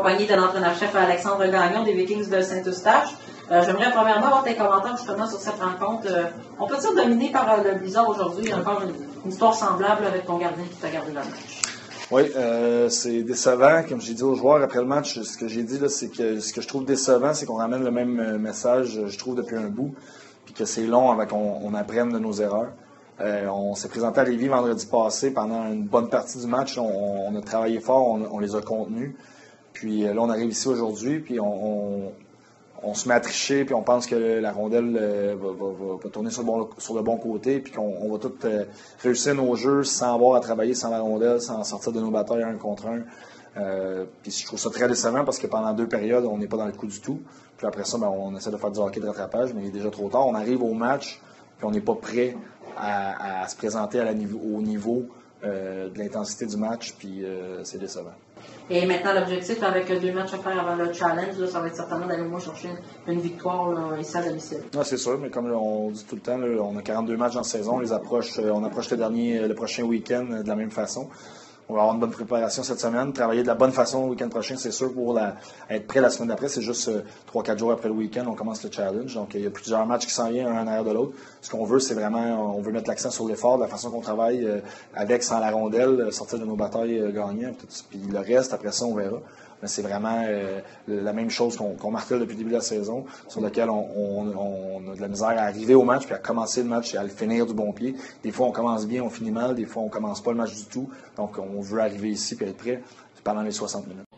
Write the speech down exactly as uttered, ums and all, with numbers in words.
compagnie de l'entraîneur-chef Alexandre Gagnon des Vikings de Saint-Eustache. Euh, J'aimerais premièrement avoir tes commentaires justement sur cette rencontre. Euh, on peut dire dominée par euh, le Blizzard aujourd'hui. Encore une, une histoire semblable avec ton gardien qui t'a gardé dans le match. Oui, euh, c'est décevant. Comme j'ai dit aux joueurs après le match, ce que j'ai dit, là, c'est que ce que je trouve décevant, c'est qu'on ramène le même message, je trouve, depuis un bout, puis que c'est long avant qu'on on apprenne de nos erreurs. Euh, on s'est présenté à Lévis vendredi passé pendant une bonne partie du match. On, on a travaillé fort, on, on les a contenus. Puis là, on arrive ici aujourd'hui, puis on, on, on se met à tricher, puis on pense que la rondelle euh, va, va, va tourner sur le bon, sur le bon côté, puis qu'on on va tout euh, réussir nos jeux sans avoir à travailler sans la rondelle, sans sortir de nos batailles un contre un. Euh, puis je trouve ça très décevant parce que pendant deux périodes, on n'est pas dans le coup du tout. Puis après ça, ben, on essaie de faire du hockey de rattrapage, mais il est déjà trop tard. On arrive au match, puis on n'est pas prêt à, à se présenter à la niveau, au niveau euh, de l'intensité du match, puis euh, c'est décevant. Et maintenant, l'objectif, avec deux matchs à faire avant le challenge, là, ça va être certainement d'aller au moins chercher une, une victoire là, ici à domicile. Ah, c'est sûr, mais comme là, on dit tout le temps, là, on a quarante-deux matchs en saison, on les approche, on approche le dernier, le prochain week-end de la même façon. On va avoir une bonne préparation cette semaine, travailler de la bonne façon le week-end prochain, c'est sûr, pour la, être prêt la semaine d'après. C'est juste trois quatre jours après le week-end, on commence le challenge. Donc, il y a plusieurs matchs qui s'en viennent, un en arrière de l'autre. Ce qu'on veut, c'est vraiment, on veut mettre l'accent sur l'effort, de la façon qu'on travaille, euh, avec, sans la rondelle, sortir de nos batailles euh, gagnantes. Puis le reste, après ça, on verra. Mais c'est vraiment euh, la même chose qu'on qu'on martèle depuis le début de la saison, sur laquelle on, on, on a de la misère à arriver au match, puis à commencer le match et à le finir du bon pied. Des fois, on commence bien, on finit mal. Des fois, on commence pas le match du tout. Donc, on veut arriver ici et être prêt pendant les soixante minutes.